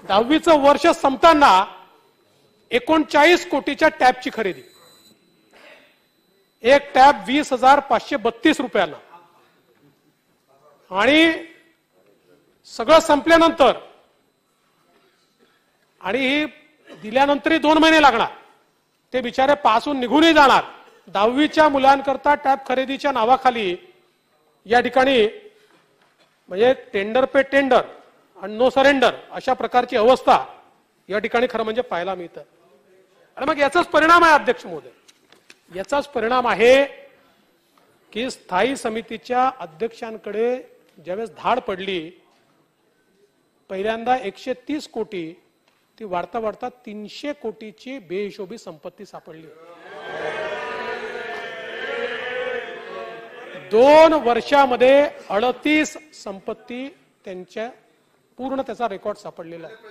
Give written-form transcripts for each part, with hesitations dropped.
10वीचं वर्ष संपताना 39 कोटीच्या टॅबची खरेदी, एक टॅब 20,532 रुपयाला, आणि सगळं संपल्यानंतर आणि ही दिल्यानंतरही 2 महिने लागणार, ते बिचारे पासून निघूनही जाणार. 10वीच्या मुलांकरता टॅब खरेदीच्या नावाखाली या ठिकाणी म्हणजे टेंडर पे टेंडर आणि नो सरेंडर अशा प्रकारची अवस्था या ठिकाणी खरं म्हणजे पाहायला मिळतं. आणि मग याचाच परिणाम आहे अध्यक्ष महोदय, याचाच परिणाम आहे की स्थायी समितीच्या अध्यक्षांकडे ज्यावेळेस धाड पडली, पहिल्यांदा 130 कोटी ती वाढता वाढता 300 कोटीची बेहिशोबी संपत्ती सापडली. 2 वर्षामध्ये 38 संपत्ती त्यांच्या पूर्ण त्याचा रेकॉर्ड सापडलेला आहे.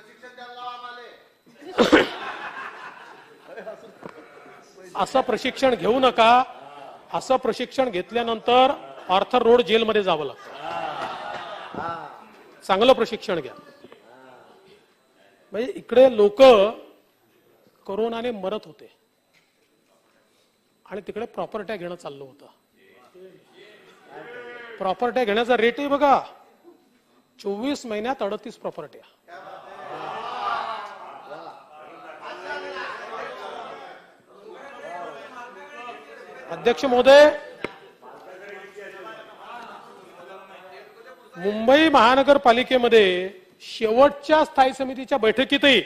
असं प्रशिक्षण घेऊ नका. असं प्रशिक्षण घेतल्यानंतर आर्थर रोड जेलमध्ये जावं लागतं. चांगलं प्रशिक्षण घ्या. म्हणजे इकडे लोक कोरोनाने मरत होते आणि तिकडे प्रॉपर्ट्या घेणं चाललं होतं. प्रॉपर्ट्या घेण्याचा रेटही बघा, 24 महिन्यात 38 प्रॉपर्ट्या. अध्यक्ष महोदय, मुंबई महानगरपालिकेमध्ये शेवटच्या स्थायी समितीच्या बैठकीतही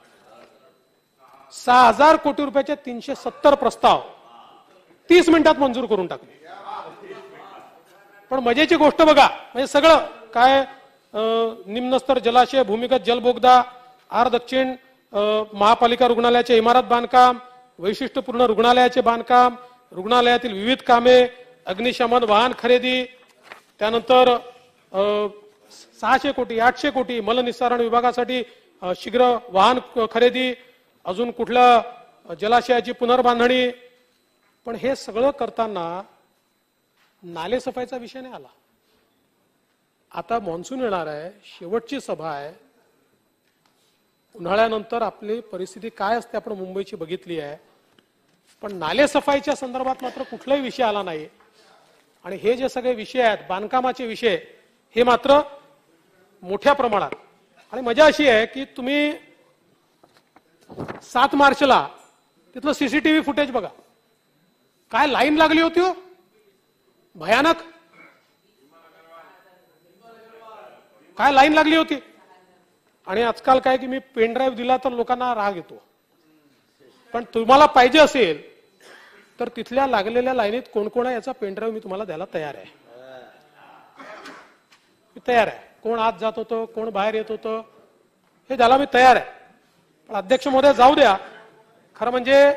6,000 कोटी रुपयाचे 370 प्रस्ताव 30 मिनिटात मंजूर करून टाकले. पण मजेची गोष्ट बघा, म्हणजे सगळं काय निम्नस्तर जलाशय, भूमिगत जलबोगदा, आर दक्षिण महापालिका रुग्णालयाचे इमारत बांधकाम, वैशिष्ट्यपूर्ण रुग्णालयाचे बांधकाम, रुग्णालयातील विविध कामे, अग्निशमन वाहन खरेदी, त्यानंतर 600 कोटी 800 कोटी मलनिस्सारण विभागासाठी शीघ्र वाहन खरेदी, अजून कुठल्या जलाशयाची पुनर्बांधणी. पण हे सगळं करताना नालेसफाईचा विषय नाही आला. आता मॉन्सून येणार आहे, शेवटची सभा आहे. उन्हाळ्यानंतर आपली परिस्थिती काय असते आपण मुंबईची बघितली आहे, पण नालेसफाईच्या संदर्भात मात्र कुठलाही विषय आला नाही. आणि हे जे सगळे विषय आहेत, बांधकामाचे विषय, हे मात्र मोठ्या प्रमाणात. आणि मजा अशी आहे की तुम्ही 7 मार्चला तिथलं सीसीटीव्ही फुटेज बघा, काय लाईन लागली होती हो, भयानक काय लाईन लागली होती. आणि आजकाल काय की मी पेन ड्राईव्ह दिला तर लोकांना राग येतो. पण तुम्हाला पाहिजे असेल तर तिथल्या लागलेल्या लाईनीत कोण कोण आहे याचा पेन ड्राईव्ह मी तुम्हाला द्यायला तयार आहे. मी तयार आहे. कोण आत जात होतं, कोण बाहेर येत होतं, हे द्यायला मी तयार आहे. पण अध्यक्ष महोदय जाऊ द्या. खरं म्हणजे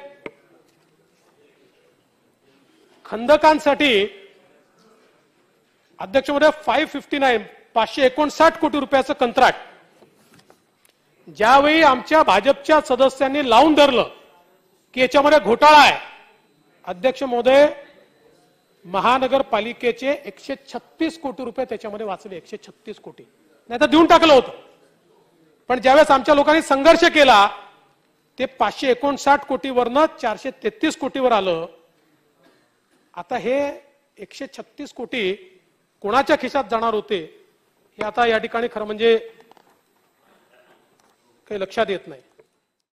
खंदकांसाठी अध्यक्ष महोदय 559 कोटी रुपयाचं कंत्राट ज्यावेळी आमच्या भाजपच्या सदस्यांनी लावून धरलं की याच्यामध्ये घोटाळा आहे, अध्यक्ष महोदय महानगरपालिकेचे 136 कोटी रुपये त्याच्यामध्ये वाचले. 136 कोटी नाही तर देऊन टाकलं होतं. पण ज्यावेळेस आमच्या लोकांनी संघर्ष केला ते 559 कोटीवरनं 433 कोटीवर आलं. आता हे 136 कोटी कोणाच्या खिशात जाणार होते हे आता या ठिकाणी खरं म्हणजे काही लक्षात येत नाही.